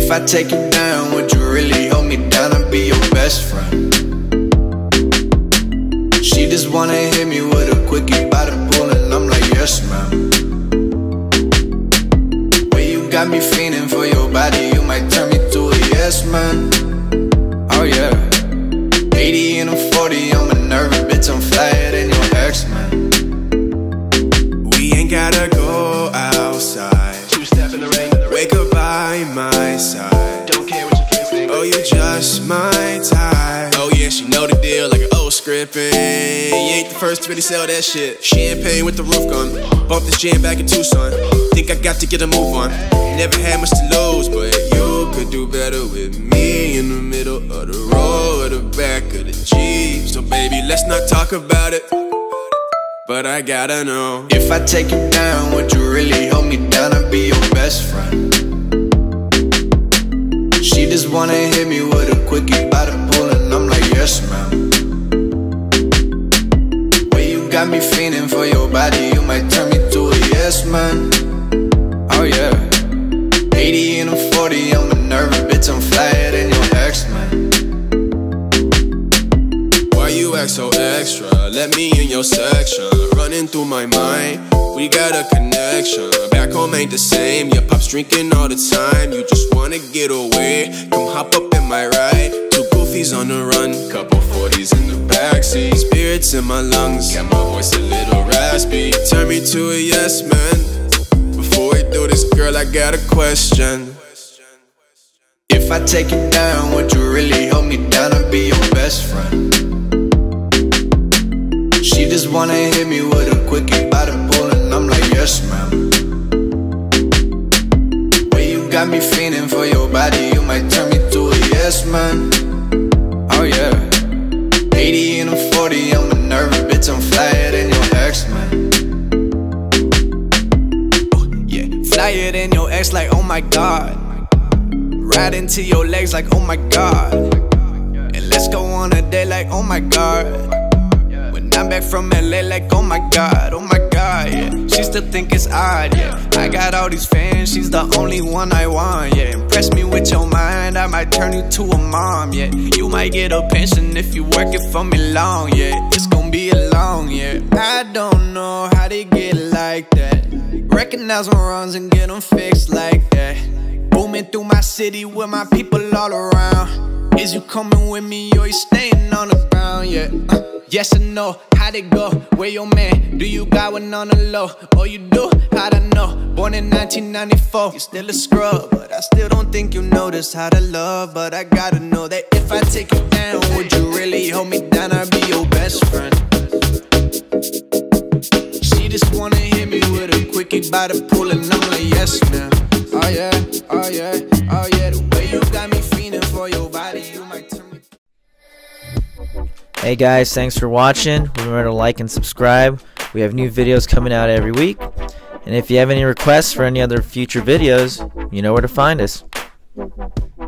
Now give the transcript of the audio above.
If I take you down, would you really hold me down and be your best friend? She just wanna hit me with a quickie by the pool, and I'm like, yes, ma'am. Way you got me fiending for your body, you might turn me to a yes, man. Oh yeah. 80 and a 40, I'm a nervous bitch, I'm flyer than your ex, man. We ain't gotta go outside. Two-step in the rain, wake up by my side. Don't care what your friends think. Oh, you just my type. Oh yeah, she know the deal like an old script. And you ain't the first to really sell that shit. Champagne with the roof gun. Bump this jam back in Tucson. Think I got to get a move on. Never had much to lose, but you could do better with me in the middle of the road or the back of the Jeep. So baby, let's not talk about it, but I gotta know. If I take you down, would you really hold me down and be your best friend? She just wanna hit me with a quickie by the pool, and I'm like, yes, ma'am. Way you got me fiending for your body, you might turn me to a yes, man. Oh yeah. 80 and a 40, I'm a nervous bitch, I'm flyer than your ex, man. Why you act so extra? Let me in your section. Running through my mind, we got a connection. Back home ain't the same, your pop's drinking all the time. You just wanna get away, come hop up in my ride. Two goofies on the run, couple 40s in the backseat. Spirits in my lungs, got my voice a little raspy. Turn me to a yes man. Before we do this, girl, I got a question. If I take you down, would you really hold me down and be your best friend? She just wanna hit me with a quickie by the pool, and I'm like, yes, ma'am. Way you got me fiending for your body, you might turn me to a yes, man. Oh yeah. 80 and a 40, I'm a nervous bitch, I'm flyer than your ex, man. Flyer than your ex, like oh my god. Right into your legs, like oh my god. And let's go on a date, like oh my god. When I'm back from LA, like oh my god, yeah. She still think it's odd, yeah. I got all these fans, she's the only one I want, yeah. Impress me with your mind, I might turn you to a mom, yeah. You might get a pension if you work it for me long, yeah. It's gonna be a long, yeah. I don't know how they get like that. Recognize my wrongs and get them fixed like that. Booming through my city with my people all around. Is you coming with me or you staying on the ground, yeah? Yes or no, how'd it go? Where your man? Do you got one on the low? Oh you do? How'd I know? Born in 1994, you still a scrub, but I still don't think you notice how to love. But I gotta know that if I take you down, would you really hold me down? I'd be your best friend. She just wanna hit me with a quickie by the pool, and I'm like, yes, man. Oh yeah, oh yeah, oh yeah. The way you got me fiending for your body, you might turn me. Hey guys, thanks for watching. Remember to like and subscribe. We have new videos coming out every week. And if you have any requests for any other future videos, you know where to find us.